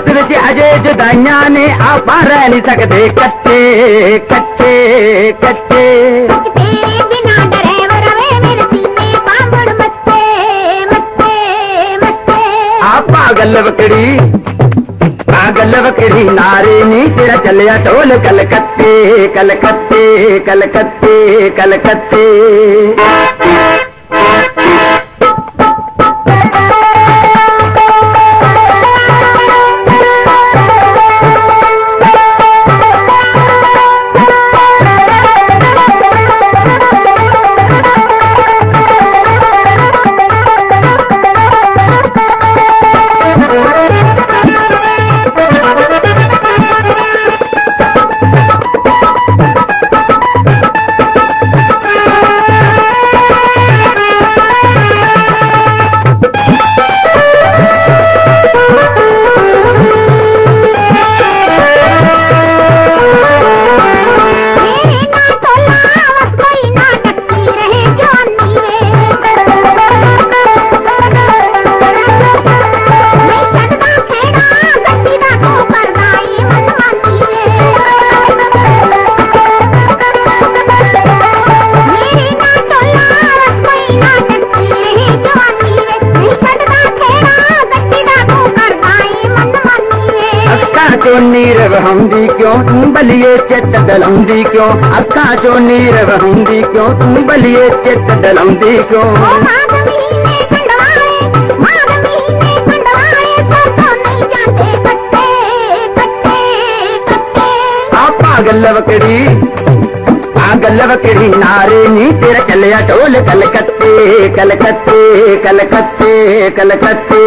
दोस्त विच अजे जुदाइयां ने आपां रह नहीं सकदे कच्चे कच्चे कच्चे। तेरे बिना ड्राइवर वे मेरे सीने पागल मच्चे मच्चे मच्चे। पागल वकड़ी नारे नी तेरा चलिया ढोल कलकत्ते कलकत्ते कलकत्ते कलकत्ते। चो नीरव हुंदी क्यों तू बलिए चित दलाउंदी क्यों। अखा चो नीरव हुंदी क्यों तू बलिए चित दलाउंदी क्यों। पागल वकड़ी नारे नी तेरा चलिया ढोल कलकत्ते कलकत्ते कलकत्ते कलकत्ते।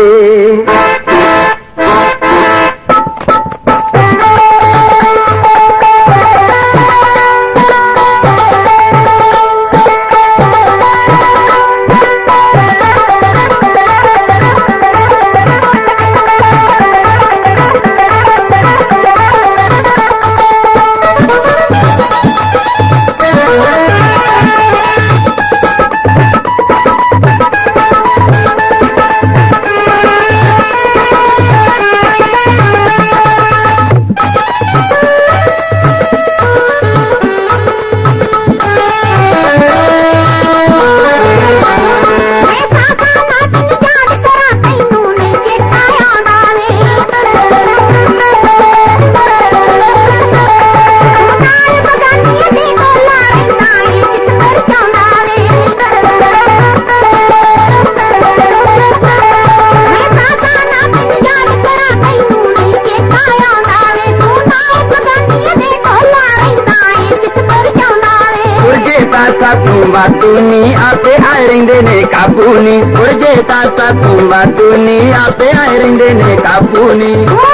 बातूनी आपे आए रहिंदे ने काबूनी उड़जे तासा तू बातूनी आपे आए रहिंदे ने काबूनी।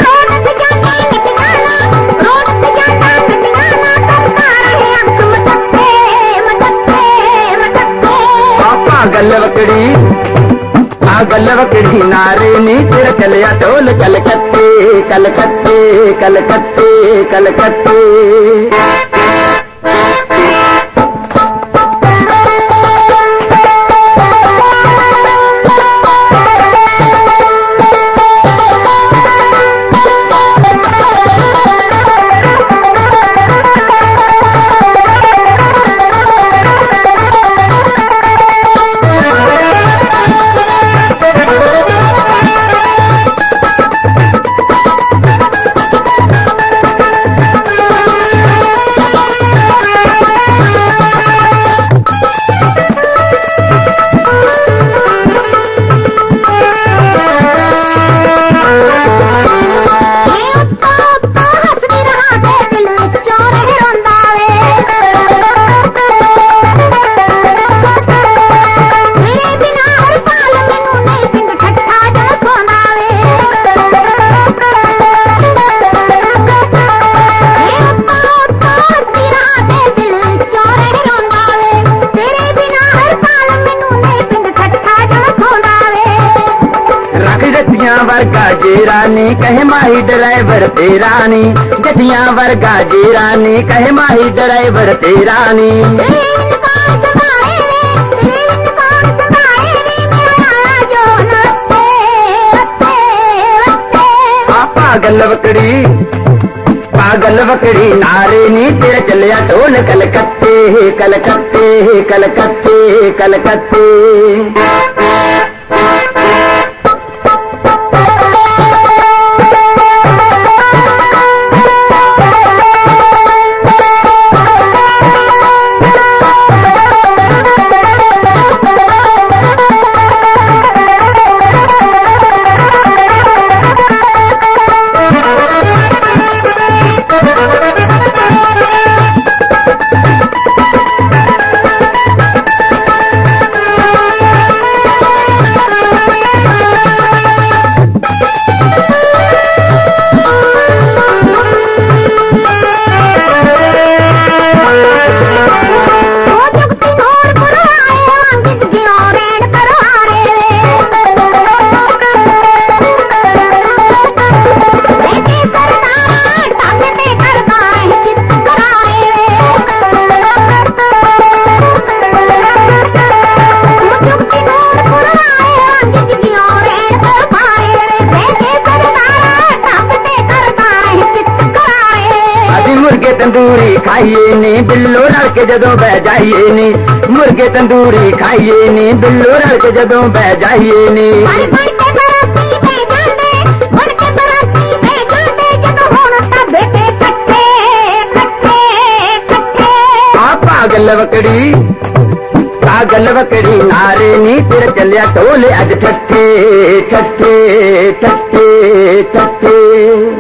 पागल वकड़ी नारे नी तेरा चलिया ढोल कलकत्ते कलकत्ते कलकत्ते कलकत्ते। वर्गा जेरानी कहे माही ड्राइवर तेरानी। गठिया वर्गा जेरानी कहे माही ड्राइवर तेरानी। पागल वकड़ी नारे नी तेरा चलिया ढोल कलकत्ते कलकत्ते कलकत्ते कलकत्ते। तंदूरी खाइए नी बिल्लो रल के जदों बह जाइए नी, मुर्गे तंदूरी खाइए नी बिल्लो रल के जदों बह जाइए नी। पागल वकड़ी नारे नी तेरे चलिया ढोल अज ठट्ठे ठट्ठे ठट्ठे ठट्ठे।